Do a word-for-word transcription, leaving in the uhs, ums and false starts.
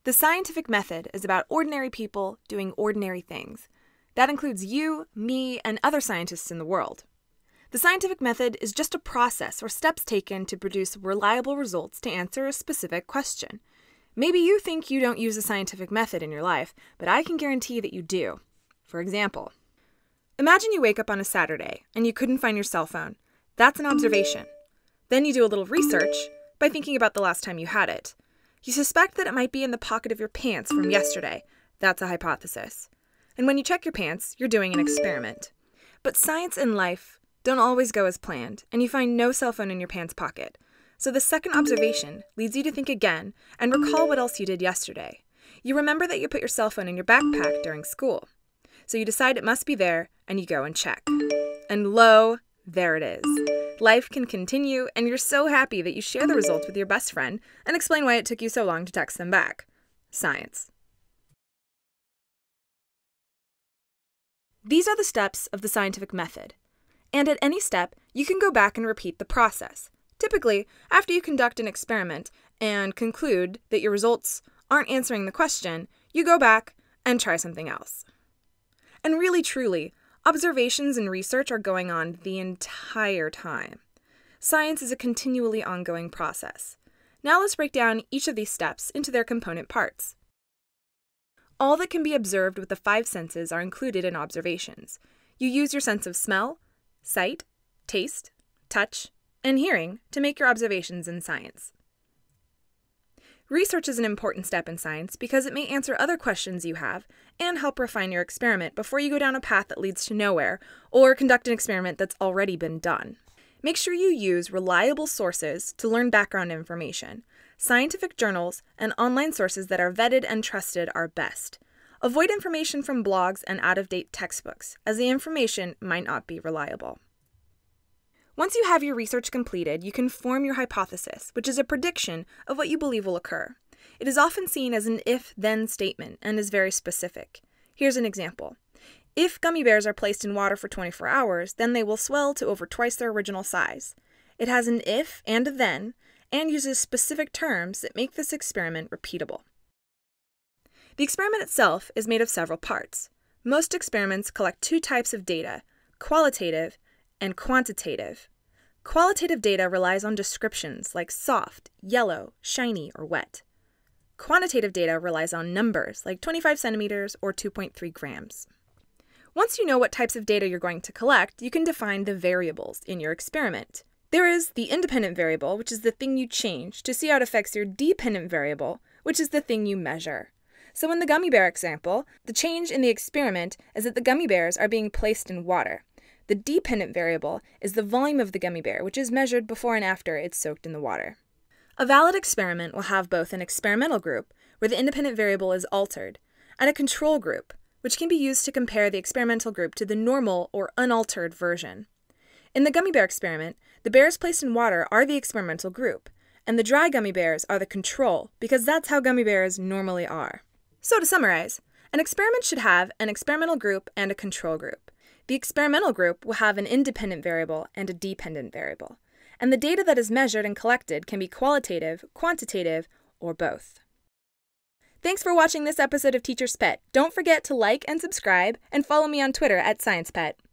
The scientific method is about ordinary people doing ordinary things. That includes you, me, and other scientists in the world. The scientific method is just a process or steps taken to produce reliable results to answer a specific question. Maybe you think you don't use the scientific method in your life, but I can guarantee that you do. For example, imagine you wake up on a Saturday and you couldn't find your cell phone. That's an observation. Then you do a little research by thinking about the last time you had it. You suspect that it might be in the pocket of your pants from yesterday. That's a hypothesis. And when you check your pants, you're doing an experiment. But science and life don't always go as planned, and you find no cell phone in your pants pocket. So the second observation leads you to think again and recall what else you did yesterday. You remember that you put your cell phone in your backpack during school. So you decide it must be there, and you go and check. And lo, there it is. Life can continue, and you're so happy that you share the results with your best friend and explain why it took you so long to text them back. Science. These are the steps of the scientific method. And at any step, you can go back and repeat the process. Typically, after you conduct an experiment and conclude that your results aren't answering the question, you go back and try something else. And really, truly, observations and research are going on the entire time. Science is a continually ongoing process. Now let's break down each of these steps into their component parts. All that can be observed with the five senses are included in observations. You use your sense of smell, sight, taste, touch, and hearing to make your observations in science. Research is an important step in science because it may answer other questions you have and help refine your experiment before you go down a path that leads to nowhere or conduct an experiment that's already been done. Make sure you use reliable sources to learn background information. Scientific journals and online sources that are vetted and trusted are best. Avoid information from blogs and out-of-date textbooks, as the information might not be reliable. Once you have your research completed, you can form your hypothesis, which is a prediction of what you believe will occur. It is often seen as an if-then statement and is very specific. Here's an example. If gummy bears are placed in water for twenty-four hours, then they will swell to over twice their original size. It has an if and a then, and uses specific terms that make this experiment repeatable. The experiment itself is made of several parts. Most experiments collect two types of data, qualitative and quantitative. Qualitative data relies on descriptions like soft, yellow, shiny, or wet. Quantitative data relies on numbers like twenty-five centimeters or two point three grams. Once you know what types of data you're going to collect, you can define the variables in your experiment. There is the independent variable, which is the thing you change to see how it affects your dependent variable, which is the thing you measure. So in the gummy bear example, the change in the experiment is that the gummy bears are being placed in water. The dependent variable is the volume of the gummy bear, which is measured before and after it's soaked in the water. A valid experiment will have both an experimental group, where the independent variable is altered, and a control group, which can be used to compare the experimental group to the normal or unaltered version. In the gummy bear experiment, the bears placed in water are the experimental group, and the dry gummy bears are the control, because that's how gummy bears normally are. So to summarize, an experiment should have an experimental group and a control group. The experimental group will have an independent variable and a dependent variable, and the data that is measured and collected can be qualitative, quantitative, or both. Thanks for watching this episode of Teacher's Pet. Don't forget to like and subscribe, and follow me on Twitter at SciencePet.